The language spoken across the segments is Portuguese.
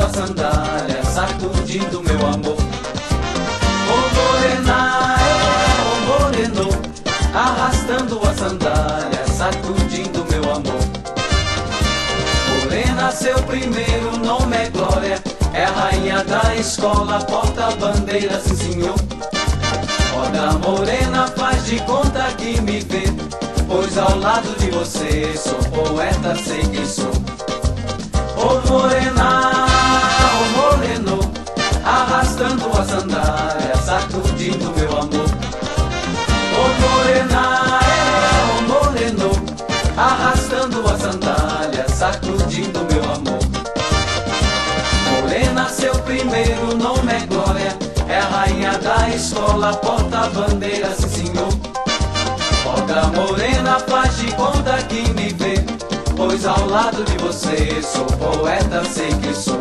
a sandália, sacudindo meu amor. Oh morena, oh moreno, arrastando a sandália, sacudindo meu amor. Morena, seu primeiro nome é Glória, é a rainha da escola, porta-bandeira, sim senhor. Roda morena, faz de conta que me vê, pois ao lado de você sou poeta, sei que sou. Oh morena, oh moreno, arrastando a sandália, sacudindo meu amor. Oh morena, oh moreno, arrastando a sandália, sacudindo meu amor. Morena, seu primeiro nome é Glória, é a rainha da escola, porta-bandeira, sim senhor. Roda morena, faz de conta que me vê, pois ao lado de você sou poeta, sei que sou.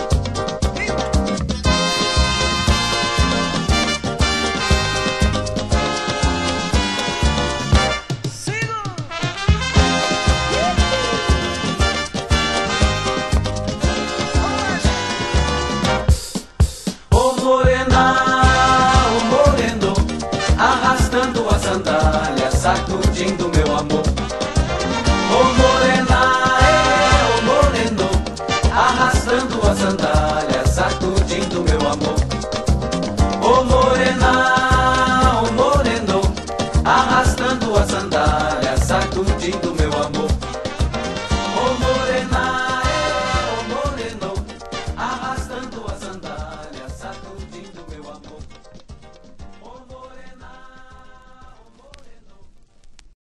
Oh morena, oh moreno, arrastando a sandália, sacudindo meu amor. Oh morena, oh moreno, arrastando a sandália, sacudindo meu amor. Oh morena, oh moreno, arrastando a sandália, sacudindo meu amor. Oh morena, oh moreno, arrastando a sandália.